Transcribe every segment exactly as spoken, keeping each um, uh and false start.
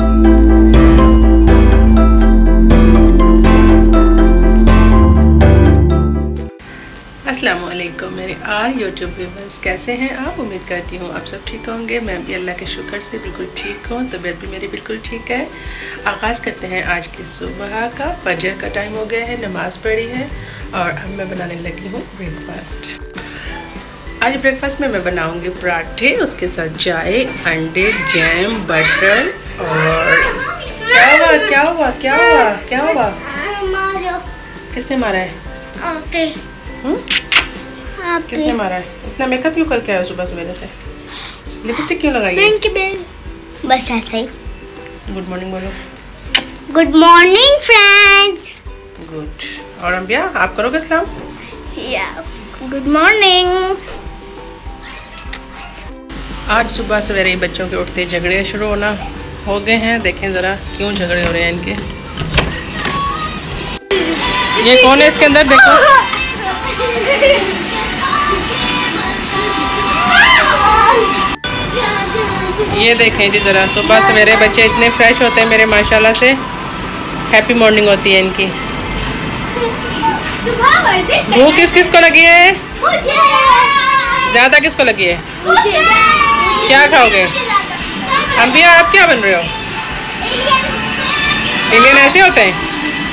अस्सलामुअलैकुम मेरे our YouTube viewers, कैसे हैं आप? उम्मीद करती हूँ आप सब ठीक होंगे। मैं भी अल्लाह के शुक्र से बिल्कुल ठीक हूँ, तबीयत भी मेरी बिल्कुल ठीक है। आगाज़ करते हैं आज की सुबह का। फजर का टाइम हो गया है, नमाज़ पढ़ी है और अब मैं बनाने लगी हूँ ब्रेकफास्ट। आज ब्रेकफास्ट में मैं बनाऊँगी पराठे, उसके साथ चाय, अंडे, जैम, बटर और क्या हुआ क्या हुआ क्या हुआ क्या हुआ किसने मारा है? ओके। हुँ? किसने मारा है? इतना मेकअप क्यों करके आया सुबह सवेरे से? लिपस्टिक क्यों लगाई है? बस ऐसे ही। गुड मॉर्निंग बोलो। Good morning friends. गुड। और अंबिया, आप करोगे सलाम? Yes, good morning. आज सुबह सवेरे ही बच्चों के उठते झगड़े शुरू होना हो गए हैं। देखें ज़रा क्यों झगड़े हो रहे हैं इनके। ये कौन है इसके अंदर? देखो ये देखें जी ज़रा, सुबह सवेरे बच्चे इतने फ्रेश होते हैं मेरे, माशाल्लाह से हैप्पी मॉर्निंग होती है इनकी। भूख किस किस को लगी है? ज़्यादा किसको लगी है? क्या खाओगे? अंबिया, आप क्या बन रहे हो? एलियन ऐसे होते हैं?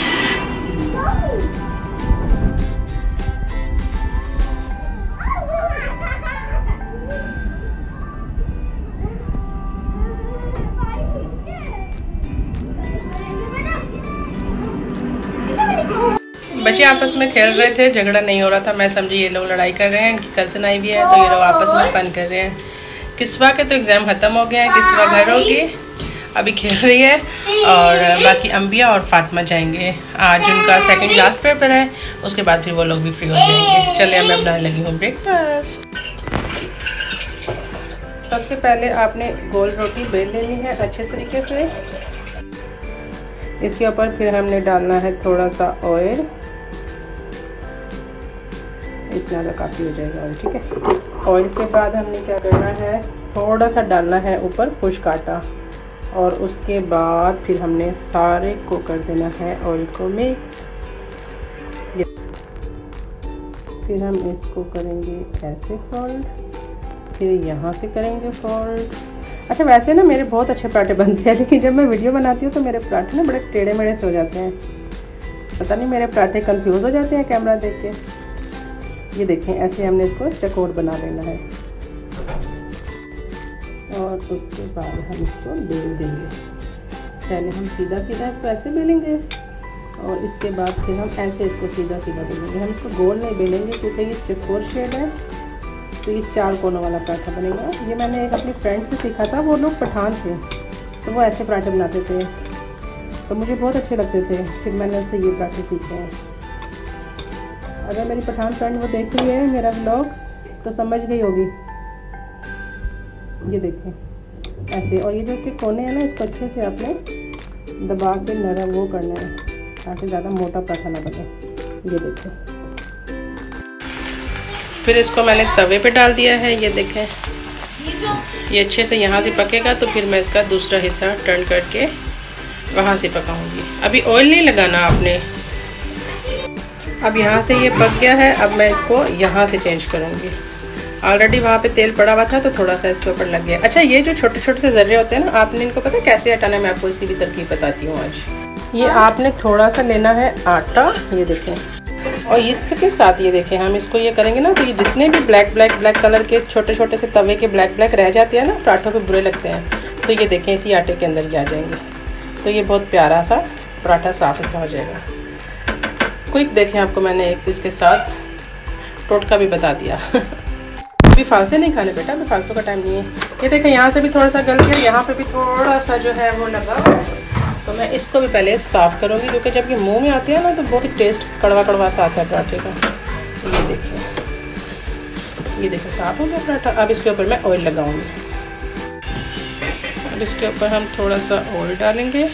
बच्चे आपस में खेल रहे थे, झगड़ा नहीं हो रहा था। मैं समझी ये लोग लड़ाई कर रहे हैं, इनकी कज़न आई भी है तो ये लोग आपस में फन कर रहे हैं। किस्वा के तो एग्ज़ाम ख़त्म हो गया है, किस्वा घर होगी, अभी खेल रही है और बाकी अंबिया और फातिमा जाएंगे। आज उनका सेकंड लास्ट पेपर है, उसके बाद फिर वो लोग भी फ्री हो जाएंगे। चलिए मैं बनाने लगी हूँ ब्रेकफास्ट। सबसे पहले आपने गोल रोटी बेल लेनी है अच्छे तरीके से। इसके ऊपर फिर हमने डालना है थोड़ा सा ऑयल, इतना का काफ़ी हो जाएगा ऑयल, ठीक है। ऑयल के बाद हमने क्या करना है, थोड़ा सा डालना है ऊपर खुश्क आटा और उसके बाद फिर हमने सारे को कर देना है ऑयल को मिक्स। फिर हम इसको करेंगे ऐसे फोल्ड, फिर यहाँ से करेंगे फोल्ड। अच्छा, वैसे ना मेरे बहुत अच्छे पराठे बनते हैं, लेकिन जब मैं वीडियो बनाती हूँ तो मेरे पराठे ना बड़े टेढ़े मेढ़े से हो जाते हैं। पता नहीं मेरे पराठे कंफ्यूज हो जाते हैं कैमरा देख के। ये देखें, ऐसे हमने इसको चकोर बना लेना है और उसके बाद हम इसको बेल देंगे। पहले हम सीधा सीधा इसको ऐसे बेलेंगे और इसके बाद फिर हम ऐसे इसको सीधा सीधा बेलेंगे। हम इसको गोल नहीं बेलेंगे क्योंकि ये चकोर शेड है, तो ये चार कोनों वाला पराठा बनेगा। ये मैंने एक अपनी फ्रेंड से सीखा था, वो लोग पठान थे तो वो ऐसे पराठे बनाते थे तो मुझे बहुत अच्छे लगते थे, फिर मैंने उससे ये पराठे सीखे हैं। अगर मेरी पठान फ्रेंड वो देख रही है मेरा व्लॉग तो समझ गई होगी। ये देखें ऐसे, और ये जो इसके कोने हैं ना, इसको अच्छे से आपने दबा के नरम वो करना है ताकि ज़्यादा मोटा पराठा ना बने। ये देखें, फिर इसको मैंने तवे पे डाल दिया है। ये देखें, ये अच्छे से यहाँ से पकेगा तो फिर मैं इसका दूसरा हिस्सा टर्न करके वहाँ से पकाऊंगी। अभी ऑयल नहीं लगाना आपने। अब यहाँ से ये पक गया है, अब मैं इसको यहाँ से चेंज करूँगी। ऑलरेडी वहाँ पे तेल पड़ा हुआ था तो थोड़ा सा इसके ऊपर लग गया। अच्छा, ये जो छोटे छोटे से ज़र्रे होते हैं ना, आपने इनको पता है कैसे हटाना है? मैं आपको इसकी भी तरकीब बताती हूँ आज। ये आपने थोड़ा सा लेना है आटा, ये देखें, और इसके साथ ये देखें हम इसको ये करेंगे ना तो ये जितने भी ब्लैक ब्लैक ब्लैक कलर के छोटे छोटे से तवे के ब्लैक ब्लैक रह जाते हैं ना, पराठों पे बुरे लगते हैं, तो ये देखें इसी आटे के अंदर ही आ जाएंगे तो ये बहुत प्यारा सा पराठा साफ सुथरा हो जाएगा। क्विक देखें, आपको मैंने एक इसके साथ टोटका भी बता दिया। अभी फालसे नहीं खाने बेटा, अभी फालसों का टाइम नहीं है। ये देखें, यहाँ से भी थोड़ा सा गल गया, यहाँ पे भी थोड़ा सा जो है वो लगा, तो मैं इसको भी पहले साफ़ करूँगी क्योंकि जब ये मुंह में आती है ना तो बहुत ही टेस्ट कड़वा कड़वा सा आता है पराठे का। तो ये देखिए, ये देखिए साफ़ हो गया पराठा। अब इसके ऊपर मैं ऑयल लगाऊँगी। अब इसके ऊपर हम थोड़ा सा ऑयल डालेंगे।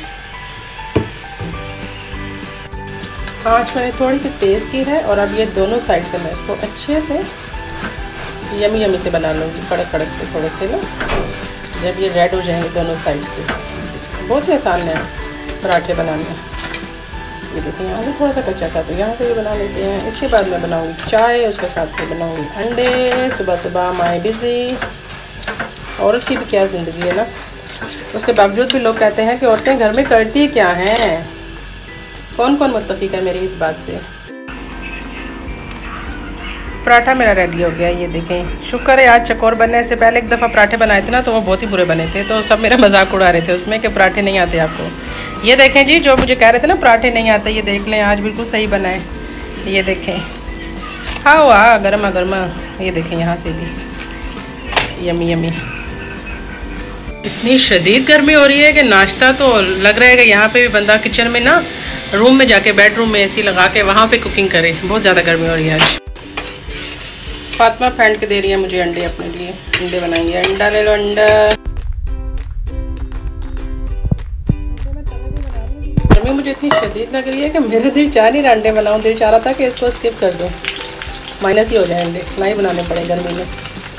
आँच मैंने थोड़ी सी तेज़ की है और अब ये दोनों साइड से मैं इसको अच्छे से यमी यमी से बना लूँगी, कड़क कड़क से थोड़े से ना, जब ये रेड हो जाएंगे दोनों साइड से। बहुत ही आसान है पराठे बनाने। ये देखिए यहाँ से थोड़ा सा कच्चा था तो यहाँ से भी बना लेते हैं। इसके बाद मैं बनाऊँगी चाय, उसके साथ में बनाऊँगी अंडे। सुबह सुबह माई बिज़ी। औरत की भी क्या ज़िंदगी है ना। उसके बावजूद भी लोग कहते हैं कि औरतें घर में करती क्या हैं। कौन कौन मुत्तफिक है मेरी इस बात से। पराठा मेरा रेडी हो गया। ये देखें, शुक्र है आज चकोर बनने से पहले एक दफ़ा पराठे बनाए थे ना तो वो बहुत ही बुरे बने थे, तो सब मेरा मजाक उड़ा रहे थे उसमें कि पराठे नहीं आते आपको। ये देखें जी, जो मुझे कह रहे थे ना पराठे नहीं आते, ये देख लें आज बिल्कुल सही बना है। ये देखें, हाँ वाह गर्मा गर्मा। ये देखें यहाँ से भी यमी यमी। इतनी शदीद गर्मी हो रही है कि नाश्ता तो लग रहा है कि यहाँ पे भी बंदा किचन में ना रूम में जाके बेडरूम में एसी लगा के वहाँ पे कुकिंग करे। बहुत ज़्यादा गर्मी हो रही है आज। फातिमा फेंट के दे रही है मुझे अंडे अपने लिए। अंडे बनाएंगे। अंडा ले लो अंडा। गर्मी मुझे इतनी शदीद लग रही है कि मेरा दिल चाह नहीं रहा अंडे बनाऊँ। दिल चाह रहा था कि इसको स्किप कर दूँ, माइनस ही हो जाए अंडे, ना ही बनाने पड़े गर्मी में।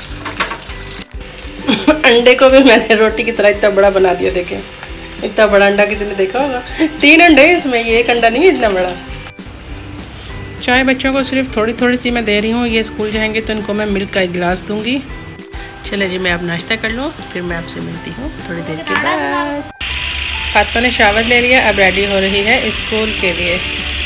अंडे को भी मैंने रोटी की तरह इतना बड़ा बना दिया। देखें इतना बड़ा अंडा किसी ने देखा होगा। तीन अंडे हैं इसमें, ये एक अंडा नहीं है इतना बड़ा। चाय बच्चों को सिर्फ थोड़ी थोड़ी सी मैं दे रही हूँ। ये स्कूल जाएंगे तो इनको मैं मिल्क का एक गिलास दूंगी। चले जी, मैं अब नाश्ता कर लूँ, फिर मैं आपसे मिलती हूँ थोड़ी देर के बाद। फातिमा ने शावर ले लिया, अब रेडी हो रही है स्कूल के लिए।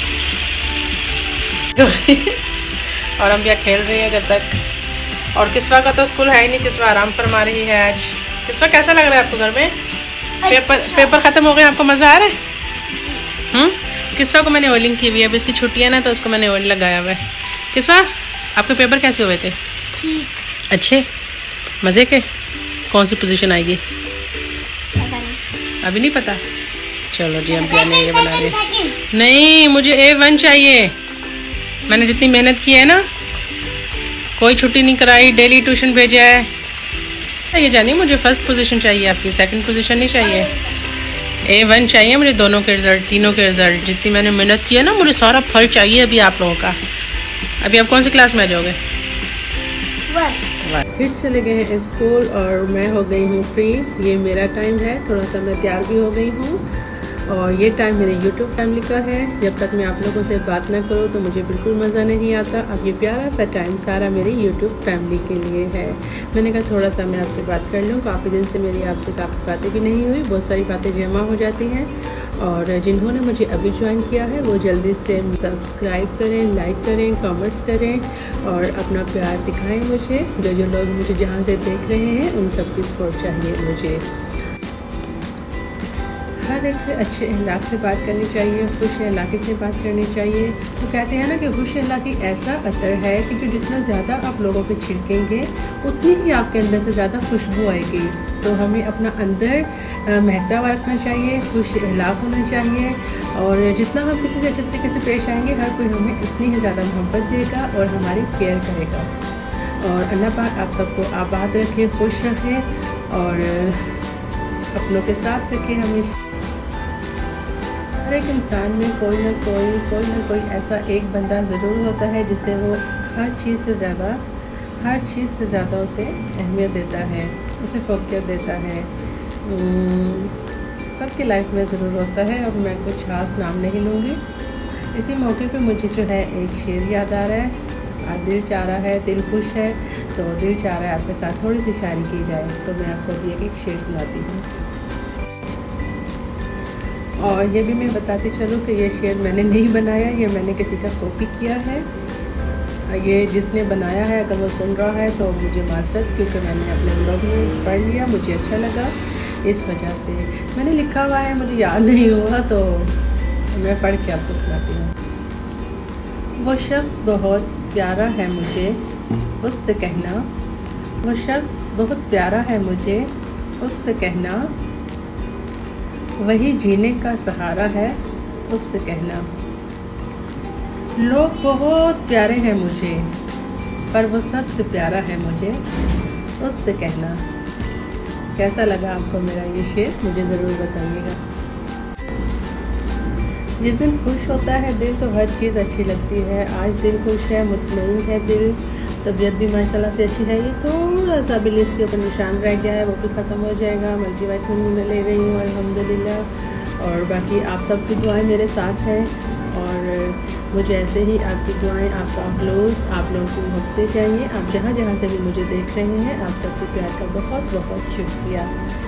और हम क्या खेल रही है जब तक। और किस्वा का तो स्कूल है ही नहीं, किस्वा आराम फरमा रही है आज। किस्वा कैसा लग रहा है आपको घर में? पेपर पेपर ख़त्म हो गए, आपको मज़ा आ रहा है? हम्म किस्वा को मैंने ऑयलिंग की हुई है, अब इसकी छुट्टियाँ ना तो उसको मैंने ऑयल लगाया हुआ है। किस्वा आपके पेपर कैसे हुए थे? अच्छे, मज़े के? कौन सी पोजीशन आएगी अभी नहीं पता। चलो जी, अब जाने ये बना रहे। नहीं, मुझे ए वन चाहिए। मैंने जितनी मेहनत की है ना, कोई छुट्टी नहीं कराई, डेली ट्यूशन भेजा है। ये जानिए, मुझे फर्स्ट पोजीशन चाहिए, आपकी सेकंड पोजीशन नहीं चाहिए। ए वन चाहिए मुझे, दोनों के रिजल्ट, तीनों के रिजल्ट। जितनी मैंने मेहनत की है ना, मुझे सारा फल चाहिए अभी आप लोगों का। अभी आप कौन सी क्लास में आ जाओगे? किड्स चले गए हैं स्कूल और मैं हो गई हूँ फ्री। ये मेरा टाइम है, थोड़ा सा मैं तैयार भी हो गई हूँ। और ये टाइम मेरे यूट्यूब फैमिली का है। जब तक मैं आप लोगों से बात ना करूँ तो मुझे बिल्कुल मज़ा नहीं आता। अब ये प्यारा सा टाइम सारा मेरी यूट्यूब फैमिली के लिए है। मैंने कहा थोड़ा सा मैं आपसे बात कर लूँ। काफ़ी दिन से मेरी आपसे काफ़ी बातें भी नहीं हुई, बहुत सारी बातें जमा हो जाती हैं। और जिन्होंने मुझे अभी ज्वाइन किया है वो जल्दी से सब्सक्राइब करें, लाइक करें, कमेंट्स करें और अपना प्यार दिखाएं मुझे। जो जो लोग मुझे जहाँ से देख रहे हैं उन सब की सपोर्ट चाहिए मुझे। हर एक से अच्छे अखलाक से बात करनी चाहिए, खुश अखलाकी से बात करनी चाहिए। तो कहते हैं ना कि खुश अखलाकी ऐसा अतर है कि जो जितना ज़्यादा आप लोगों पे छिड़केंगे उतनी ही आपके अंदर से ज़्यादा खुशबू आएगी। तो हमें अपना अंदर महकता हुआ रखना चाहिए, खुश अखलाक होना चाहिए। और जितना हम किसी से अच्छे तरीके से पेश आएंगे, हर कोई हमें उतनी ही ज़्यादा मोहब्बत देगा और हमारी केयर करेगा। और अल्लाह पाक आप सबको आबाद रखे, खुश रखे और अपनों के साथ रखे हमेशा। हर एक इंसान में कोई ना कोई कोई ना कोई ऐसा एक बंदा ज़रूर होता है जिसे वो हर चीज़ से ज़्यादा हर चीज़ से ज़्यादा उसे अहमियत देता है, उसे फ़ोकियत देता है। सबकी लाइफ में ज़रूर होता है। अब मैं कुछ खास नाम नहीं लूँगी। इसी मौके पे मुझे जो है एक शेर याद आ रहा है। आज दिल चाह रहा है, दिल खुश है तो दिल चाह रहा है आपके साथ थोड़ी सी शायरी की जाए। तो मैं आपको अभी एक एक शेर सुनाती हूँ। और ये भी मैं बताती चलूँ कि ये शेर मैंने नहीं बनाया, ये मैंने किसी का कॉपी किया है। ये जिसने बनाया है अगर वो सुन रहा है तो मुझे माजरत, क्योंकि मैंने अपने ब्लॉग में पढ़ लिया, मुझे अच्छा लगा इस वजह से मैंने लिखा हुआ है, मुझे याद नहीं हुआ तो मैं पढ़ के आपको सुनाती हूँ। वो शख्स बहुत प्यारा है मुझे, उससे कहना। वो शख्स बहुत प्यारा है मुझे, उससे कहना। वही जीने का सहारा है, उससे कहना। लोग बहुत प्यारे हैं मुझे, पर वो सबसे प्यारा है मुझे, उससे कहना। कैसा लगा आपको मेरा ये शेर, मुझे ज़रूर बताइएगा। जिस दिन खुश होता है दिल तो हर चीज़ अच्छी लगती है। आज दिल खुश है, मुतमईन है दिल, तबीयत भी माशाल्लाह से अच्छी है। ये थोड़ा सा भी लिप्स के ऊपर निशान रह गया है, वो भी ख़त्म हो जाएगा। मल्टीवाइटमिन मैं ले रही हूँ अल्हम्दुलिल्लाह। और बाकी आप सबकी दुआएं मेरे साथ हैं और मुझे ऐसे ही आपकी दुआएं, आपका ग्लोस, आप लोगों को होते चाहिए। आप जहाँ जहाँ से भी मुझे देख रहे हैं, आप सबके प्यार का बहुत बहुत शुक्रिया।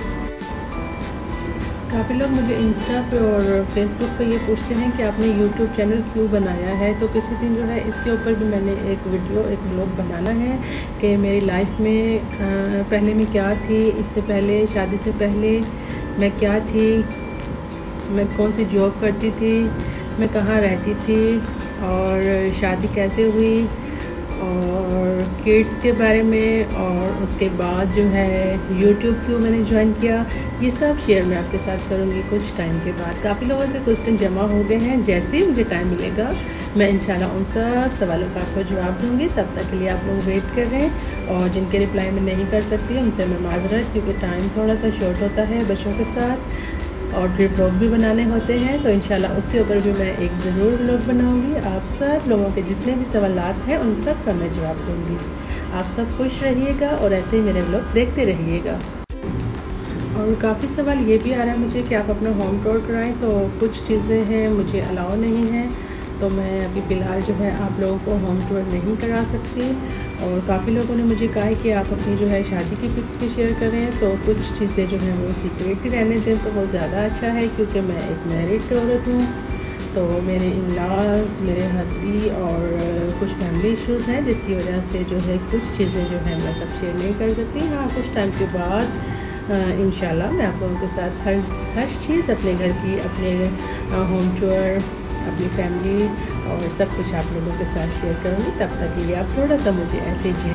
काफ़ी लोग मुझे इंस्टा पे और फेसबुक पे ये पूछते हैं कि आपने यूट्यूब चैनल क्यों बनाया है। तो किसी दिन जो है इसके ऊपर भी मैंने एक वीडियो, एक व्लॉग बनाना है कि मेरी लाइफ में आ, पहले मैं क्या थी, इससे पहले, शादी से पहले मैं क्या थी, मैं कौन सी जॉब करती थी, मैं कहाँ रहती थी और शादी कैसे हुई और किड्स के बारे में, और उसके बाद जो है यूट्यूब क्यों मैंने ज्वाइन किया, ये सब शेयर मैं आपके साथ करूँगी कुछ टाइम के बाद। काफ़ी लोगों के क्वेश्चन जमा हो गए हैं, जैसे ही मुझे टाइम मिलेगा मैं इंशाल्लाह उन सब सवालों का आपको जवाब दूँगी। तब तक के लिए आप लोग वेट कर रहे हैं, और जिनके रिप्लाई मैं नहीं कर सकती उनसे मैं माजरत, क्योंकि टाइम थोड़ा सा शॉर्ट होता है बच्चों के साथ और फिर ब्लॉग भी बनाने होते हैं। तो इंशाल्लाह उसके ऊपर भी मैं एक ज़रूर ब्लॉग बनाऊंगी। आप सब लोगों के जितने भी सवालात हैं उन सब का मैं जवाब दूंगी। आप सब खुश रहिएगा और ऐसे ही मेरे ब्लॉग देखते रहिएगा। और काफ़ी सवाल ये भी आ रहा है मुझे कि आप अपना होम टूर कराएं, तो कुछ चीज़ें हैं मुझे अलाउ नहीं है, तो मैं अभी फ़िलहाल जो है आप लोगों को होम टूर नहीं करा सकती। और काफ़ी लोगों ने मुझे कहा है कि आप अपनी जो है शादी की पिक्स भी शेयर करें, तो कुछ चीज़ें जो हैं वो सीक्रेट ही रहने दें तो वो ज़्यादा अच्छा है, क्योंकि मैं एक मैरिड औरत हूँ। तो मेरे इन-लॉज़, मेरे हस्बी और कुछ फैमिली इश्यूज़ हैं, जिसकी वजह से जो है कुछ चीज़ें जो है मैं सब शेयर नहीं कर सकती। हाँ, कुछ टाइम के बाद इंशाल्लाह मैं आप लोगों के साथ हर हर चीज़ अपने घर की, अपने होम टूर, अपनी फैमिली और सब कुछ आप लोगों के साथ शेयर करूँगी। तब तक के लिए आप थोड़ा सा मुझे ऐसे जी।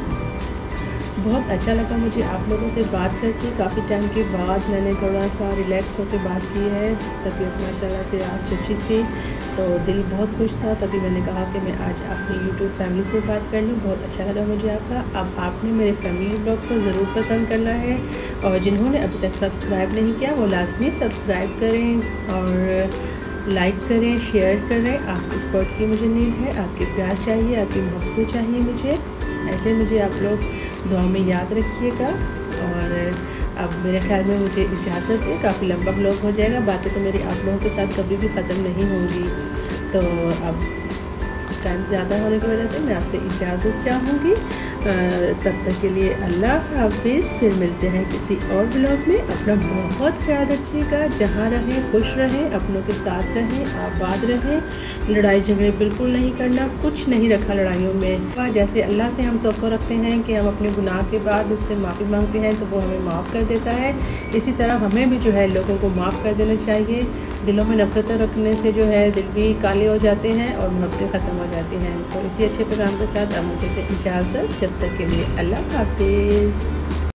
बहुत अच्छा लगा मुझे आप लोगों से बात करके। काफ़ी टाइम के बाद मैंने थोड़ा सा रिलैक्स होकर बात की है। तबीयत माशाल्लाह से आज अच्छी थी, तो दिल बहुत खुश था। तभी मैंने कहा कि मैं आज अपनी यूट्यूब फैमिली से बात कर लूँ। बहुत अच्छा लगा मुझे आपका। अब आपने मेरे फैमिली ब्लॉग को ज़रूर पसंद करना है, और जिन्होंने अभी तक सब्सक्राइब नहीं किया वो लाजमी सब्सक्राइब करें और लाइक करें, शेयर करें। आपकी सपोर्ट की मुझे नीड है, आपके प्यार चाहिए, आपकी मोहब्बतें चाहिए मुझे। ऐसे मुझे आप लोग दुआ में याद रखिएगा। और अब मेरे ख्याल में मुझे इजाज़त है, काफ़ी लंबा ब्लॉग हो जाएगा, बातें तो मेरी आप लोगों के साथ कभी भी ख़त्म नहीं होंगी। तो अब टाइम ज़्यादा होने की वजह से मैं आपसे इजाज़त चाहूँगी। तब तक के लिए अल्लाह हाफिज़। फिर मिलते हैं किसी और ब्लॉग में। अपना बहुत ख्याल रखिएगा, जहाँ रहें खुश रहें, अपनों के साथ रहें, आबाद रहें। लड़ाई झगड़े बिल्कुल नहीं करना, कुछ नहीं रखा लड़ाइयों में। जैसे अल्लाह से हम तवक्को रखते हैं कि हम अपने गुनाह के बाद उससे माफ़ी मांगते हैं तो वो हमें माफ़ कर देता है, इसी तरह हमें भी जो है लोगों को माफ़ कर देना चाहिए। दिलों में नफ़रतें रखने से जो है दिल भी काले हो जाते हैं और मोहब्बतें ख़त्म हो जाती हैं। तो इसी अच्छे पैगाम के साथ अब मुझे इजाज़त। जब तक के लिए अल्लाह हाफिज़।